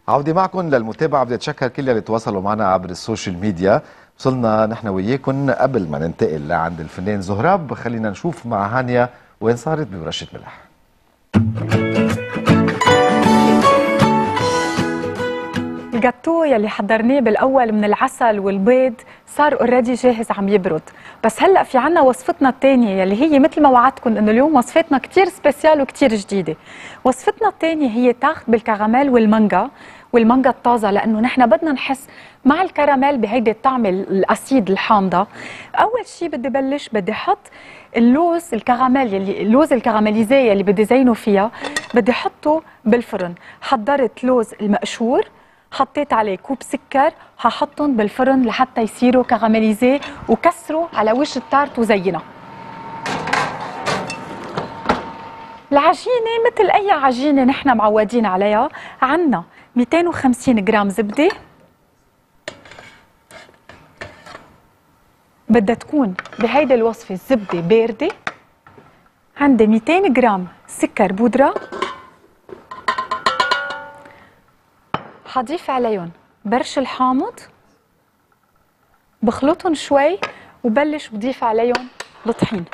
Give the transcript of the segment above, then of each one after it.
عودة معكم للمتابعة. بدي أتشكر كل اللي تواصلوا معنا عبر السوشيال ميديا. وصلنا نحن وياكم قبل ما ننتقل لعند الفنان زهراب. خلينا نشوف مع هانيا وين صارت بورشة ملح. الجاتو يلي حضرناه بالاول من العسل والبيض صار اوريدي جاهز عم يبرد، بس هلا في عنا وصفتنا الثانيه يلي هي مثل ما وعدتكم انه اليوم وصفتنا كثير سبيسيال وكثير جديده. وصفتنا الثانيه هي تاخت بالكراميل والمانجا الطازه، لانه نحن بدنا نحس مع الكراميل بهيدي الطعمه الاسيد الحامضه. اول شيء بدي احط اللوز الكراميل اللوز الكراميليزي يلي بدي زينه فيها، بدي احطه بالفرن. حضرت لوز المقشور، حطيت عليه كوب سكر، هحطهم بالفرن لحتى يصيروا كراميليزي وكسروا على وش التارت وزينها. العجينه مثل اي عجينه نحن معودين عليها. عندنا 250 جرام زبده، بدها تكون بهيدي الوصفه الزبده بارده. عندي 200 جرام سكر بودره، حضيف عليهم برش الحامض، بخلطهم شوي وبلش بضيف عليهم الطحين.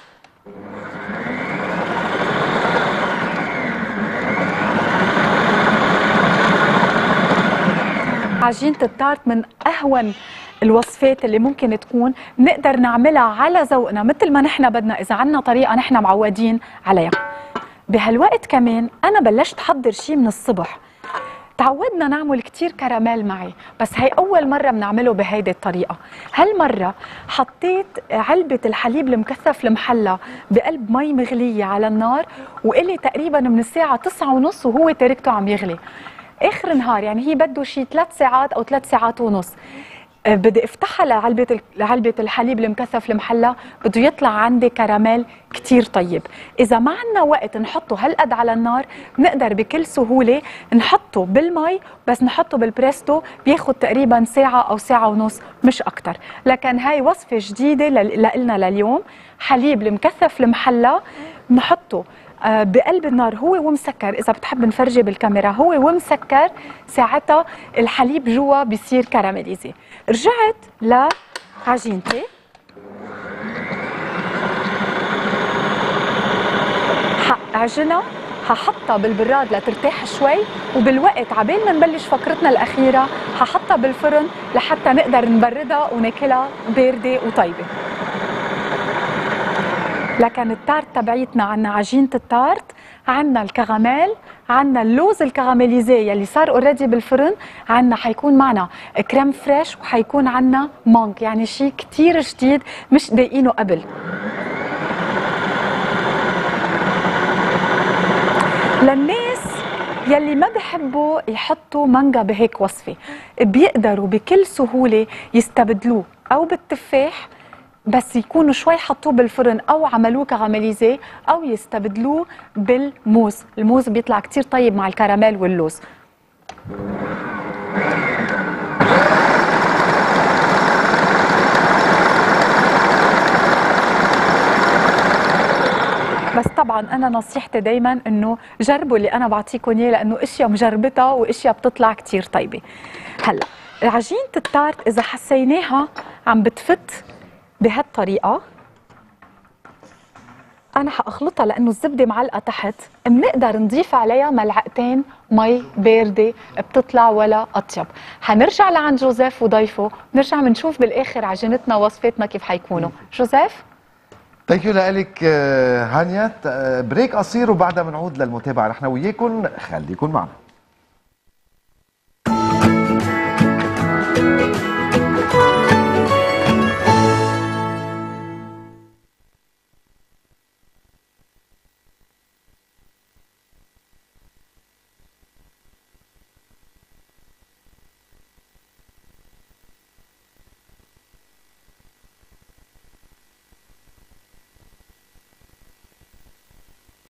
عجينة التارت من أهون الوصفات اللي ممكن تكون نقدر نعملها على ذوقنا مثل ما نحن بدنا، إذا عنا طريقة نحن معودين عليها. بهالوقت كمان أنا بلشت أحضر شيء من الصبح. تعودنا نعمل كتير كراميل معي، بس هي أول مرة بنعمله بهيدي الطريقة. هالمرة حطيت علبة الحليب المكثف المحلى بقلب مي مغلية على النار، وإلي تقريبا من الساعة 9:30 وهو تركته عم يغلي. آخر نهار يعني هي بده شي 3 ساعات أو 3 ساعات ونص. بدي افتحها لعلبة الحليب المكثف المحلى، بده يطلع عندي كراميل كتير طيب. إذا ما عنا وقت نحطه هالقد على النار، بنقدر بكل سهولة نحطه بالمي، بس نحطه بالبريستو بياخد تقريبا ساعة أو ساعة ونص مش أكتر. لكن هاي وصفة جديدة لنا لليوم. حليب المكثف المحلى نحطه بقلب النار هو ومسكر. إذا بتحب نفرجي بالكاميرا هو ومسكر، ساعتها الحليب جوا بيصير كراميليزي. رجعت لعجينتي، حأعجنها، ححطها بالبراد لترتاح شوي، وبالوقت عبين ما نبلش فقرتنا الأخيرة ححطها بالفرن لحتى نقدر نبردها وناكلها باردة وطيبة. لكن التارت تبعيتنا عنا عجينة التارت، عنا الكراميل، عنا اللوز الكراميليزي يلي صار اوريدي بالفرن، عنا حيكون معنا كريم فريش، وحيكون عنا مانك، يعني شيء كتير جديد مش دايقينه قبل. للناس يلي ما بحبوا يحطوا مانجا بهيك وصفة، بيقدروا بكل سهولة يستبدلوه أو بالتفاح، بس يكونوا شوي حطوه بالفرن او عملوه كراميليزي، او يستبدلوه بالموز. الموز بيطلع كتير طيب مع الكراميل واللوز. بس طبعا انا نصيحتي دايما انه جربوا اللي انا بعطيكم اياه، لانه اشياء مجربتها واشياء بتطلع كتير طيبه. هلا عجينه التارت اذا حسيناها عم بتفت بهالطريقة، أنا حأخلطها لأنه الزبدة معلقة تحت. بنقدر نضيف عليها ملعقتين مي باردة، بتطلع ولا أطيب. حنرجع لعند جوزيف وضيفه، نرجع بنشوف بالآخر عجينتنا ووصفاتنا كيف حيكونوا. جوزيف؟ ثانك يو لك هانيا. بريك قصير وبعدها بنعود للمتابعة نحن وياكم، خليكم معنا.